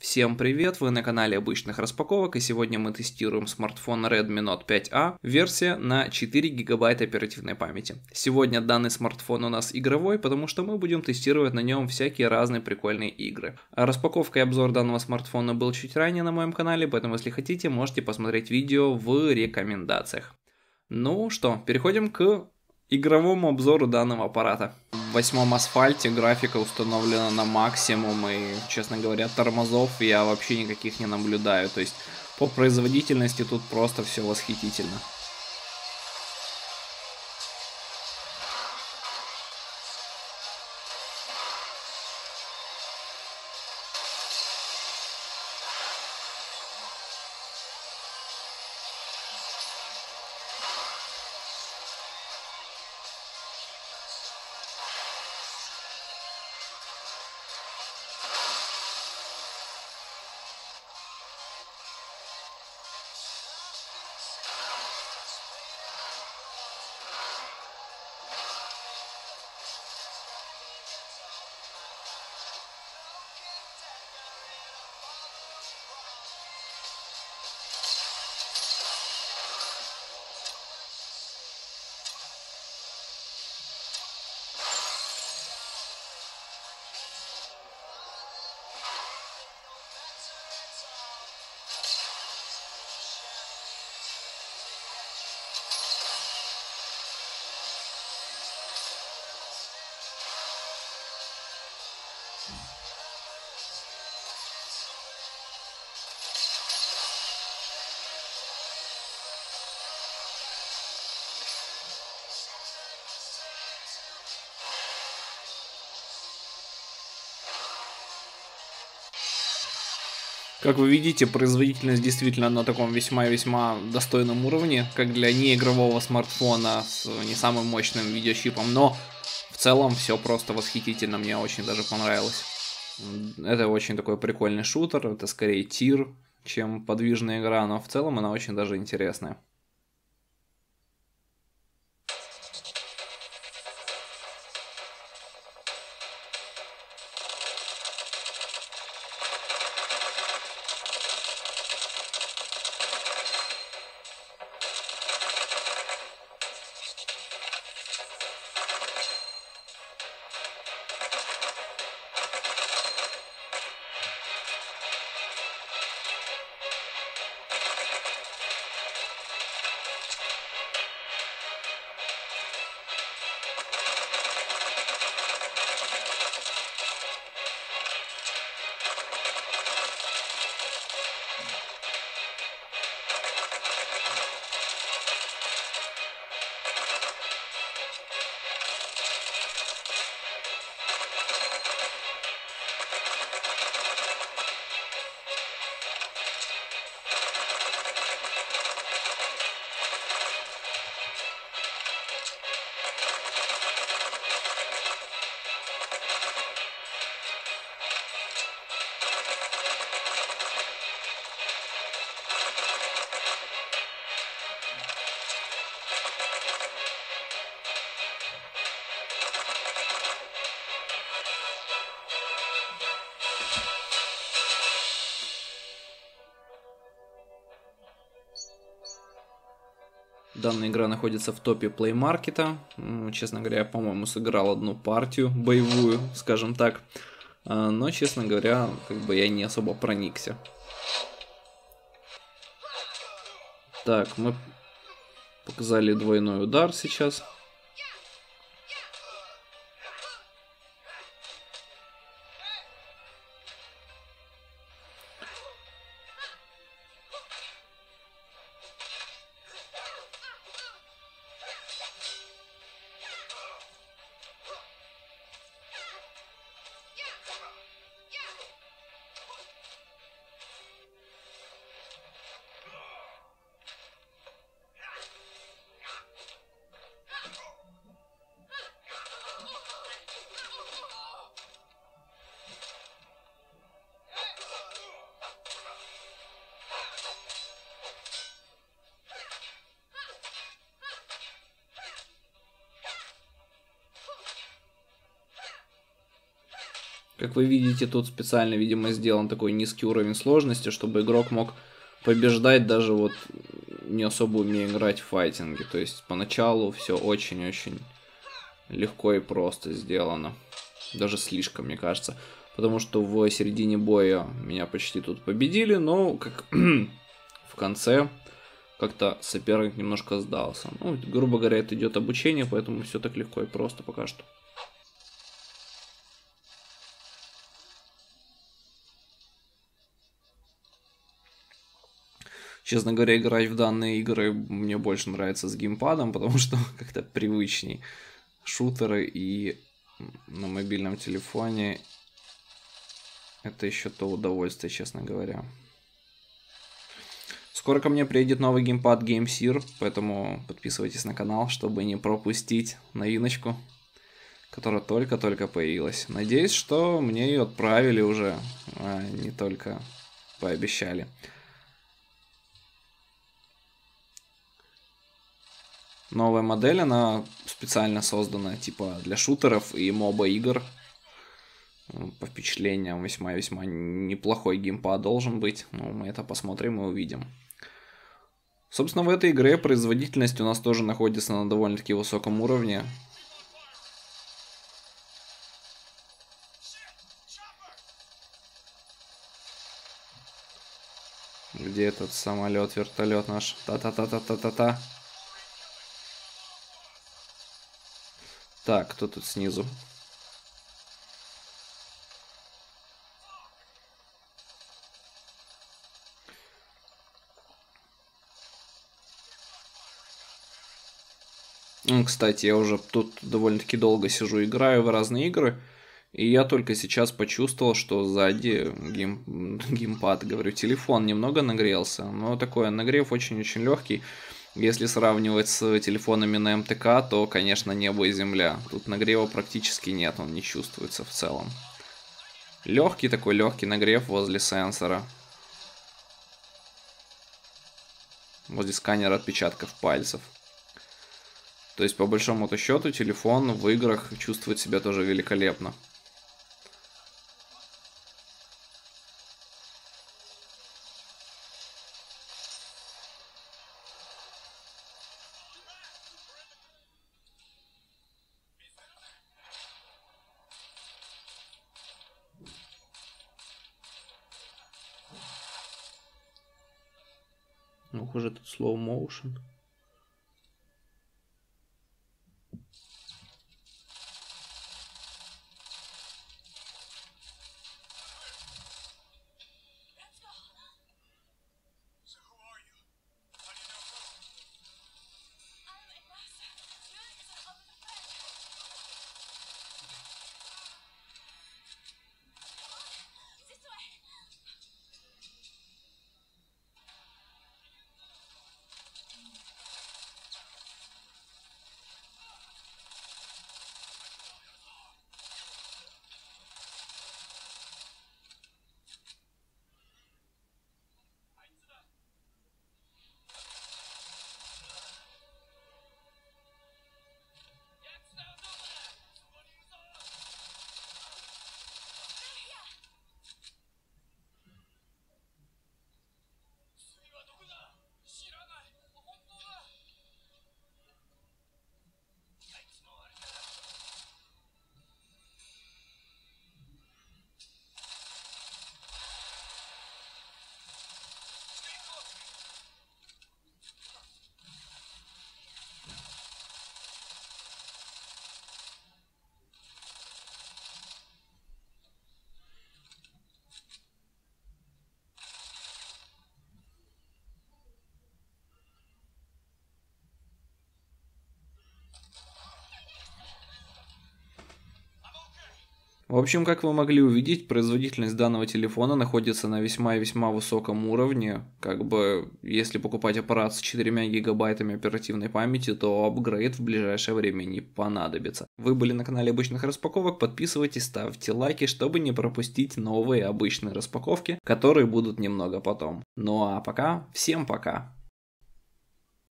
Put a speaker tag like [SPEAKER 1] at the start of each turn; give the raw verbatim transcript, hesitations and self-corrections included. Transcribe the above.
[SPEAKER 1] Всем привет, вы на канале обычных распаковок, и сегодня мы тестируем смартфон Redmi Note пять а, версия на четыре гигабайта оперативной памяти. Сегодня данный смартфон у нас игровой, потому что мы будем тестировать на нем всякие разные прикольные игры. А распаковка и обзор данного смартфона был чуть ранее на моем канале, поэтому если хотите, можете посмотреть видео в рекомендациях. Ну что, переходим к игровому обзору данного аппарата. В восьмом асфальте графика установлена на максимум, и, честно говоря, тормозов я вообще никаких не наблюдаю. То есть по производительности тут просто все восхитительно. Как вы видите, производительность действительно на таком весьма-весьма достойном уровне, как для неигрового смартфона с не самым мощным видеочипом, но в целом все просто восхитительно, мне очень даже понравилось. Это очень такой прикольный шутер, это скорее тир, чем подвижная игра, но в целом она очень даже интересная. Данная игра находится в топе Play Market. Честно говоря, я, по-моему, сыграл одну партию боевую, скажем так. Но, честно говоря, как бы я не особо проникся. Так, мы показали двойной удар сейчас. Как вы видите, тут специально, видимо, сделан такой низкий уровень сложности, чтобы игрок мог побеждать, даже вот не особо умея играть в файтинге. То есть поначалу все очень-очень легко и просто сделано. Даже слишком, мне кажется. Потому что в середине боя меня почти тут победили, но как в конце как-то соперник немножко сдался. Ну, грубо говоря, это идет обучение, поэтому все так легко и просто пока что. Честно говоря, играть в данные игры мне больше нравится с геймпадом, потому что как-то привычней. Шутеры и на мобильном телефоне это еще то удовольствие, честно говоря. Скоро ко мне приедет новый геймпад GameSear, поэтому подписывайтесь на канал, чтобы не пропустить новиночку, которая только-только появилась. Надеюсь, что мне ее отправили уже, а не только пообещали. Новая модель, она специально создана типа для шутеров и моба игр. По впечатлениям весьма-весьма неплохой геймпад должен быть. Ну, мы это посмотрим и увидим. Собственно, в этой игре производительность у нас тоже находится на довольно-таки высоком уровне. Где этот самолет, вертолет наш? Та-та-та-та-та-та-та. Так, кто тут снизу? Кстати, я уже тут довольно-таки долго сижу, играю в разные игры. И я только сейчас почувствовал, что сзади гейм... геймпад, говорю, телефон немного нагрелся. Но такой нагрев очень-очень легкий. Если сравнивать с телефонами на эм тэ ка, то, конечно, небо и земля. Тут нагрева практически нет, он не чувствуется в целом. Легкий такой, легкий нагрев возле сенсора. Возле сканера отпечатков пальцев. То есть, по большому-то счету, телефон в играх чувствует себя тоже великолепно. Ну, уже тут slow motion. В общем, как вы могли увидеть, производительность данного телефона находится на весьма и весьма высоком уровне. Как бы, если покупать аппарат с четырьмя гигабайтами оперативной памяти, то апгрейд в ближайшее время не понадобится. Вы были на канале обычных распаковок, подписывайтесь, ставьте лайки, чтобы не пропустить новые обычные распаковки, которые будут немного потом. Ну а пока, всем пока!